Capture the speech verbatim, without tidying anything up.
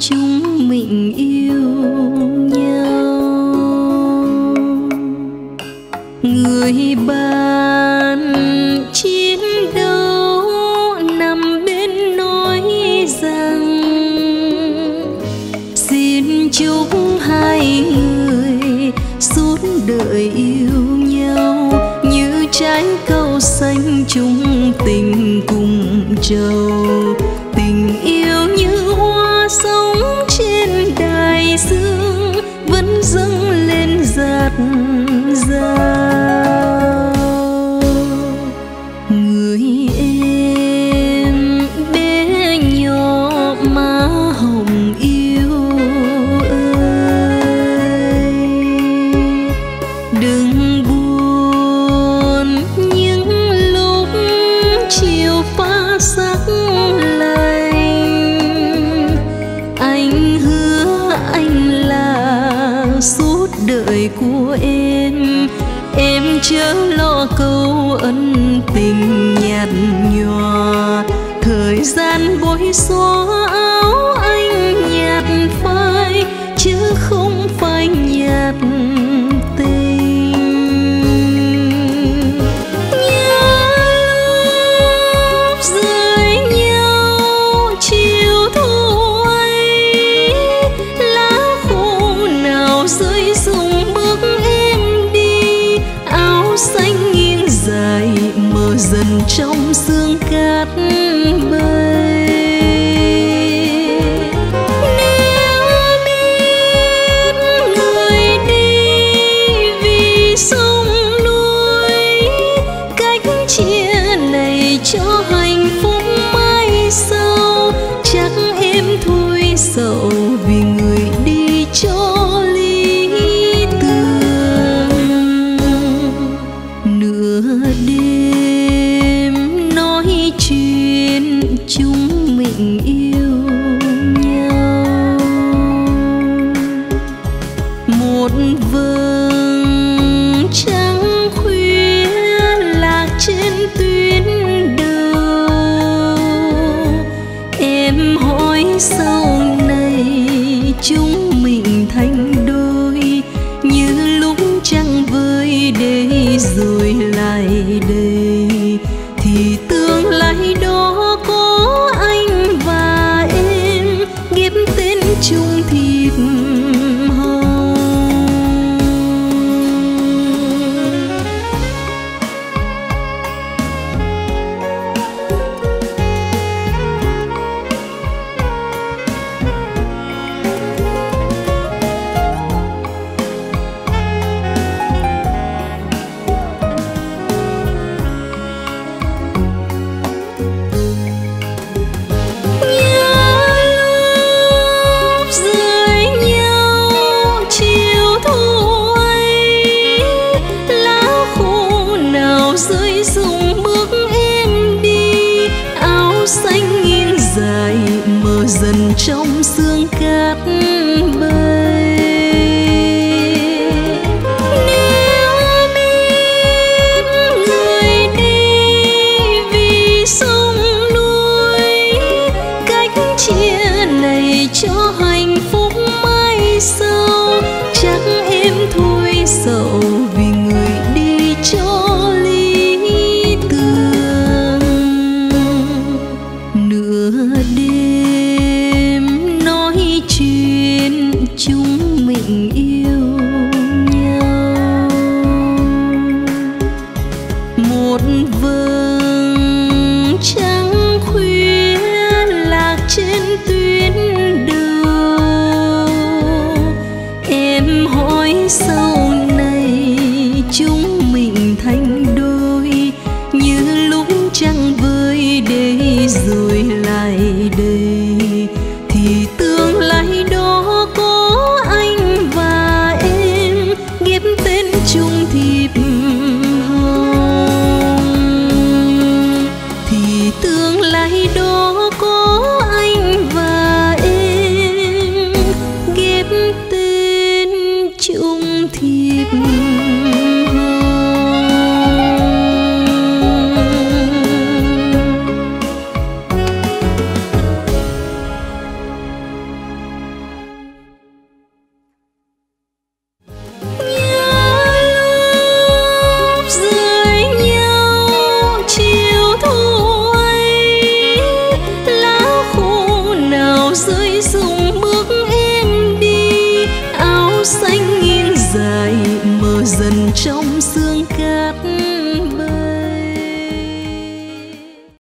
chúng mình yêu nhau. Người bạn chiến đấu nằm bên nói rằng xin chúc hai người suốt đời yêu nhau như trái câu xanh chung tình cùng trầu. Tình yêu như hoa sống trên đại dương vẫn dâng lên dạt dào. Người em bé nhỏ má hồng yêu ơi, đừng buồn những lúc chiều pha sắc lạnh. Anh hứa anh là suốt đời của em, em chớ lo câu ân tình nhạt nhòa. Thời gian bối xóa áo anh nhạt phai chứ không phải nhạt tình. Nhớ lúc rời nhau chiều thu ấy, lá khô nào rơi rụng bước em đi. Áo xanh nghiêng dài mờ dần trong sương cát bay. Nếu biết người đi vì sông núi, cách chia này cho hạnh phúc mai sau. Chắc em thôi sầu vì người đi cho lý tưởng. Nửa đêm nói chuyện chúng mình yêu nhau. Một vầng trăng khuya lạc trên tuyến đầu. Em hỏi sau này chúng mình thành đôi như lúc trăng với đây rồi lại đây. Thì tương lai đó có anh và em ghép tên chung thịt hồng. Rơi rụng bước em đi. Áo xanh nghiêng dài mờ dần trong sương cát bay. Nếu biết người đi vì sông núi, cách chia này cho hạnh phúc mai sau. Chắc em thôi sầu vì người đi cho chúng mình yêu nhau. Một vầng trăng khuya lạc trên tuyến đầu. Em hỏi sau này chúng mình thành đôi như lúc trăng với đây rồi lại đây. Thì tương lai đó có anh và em ghép tên chung thịt hồng. Thì tương lai đó có anh và em ghép tên chung thịt dần trong xương ca.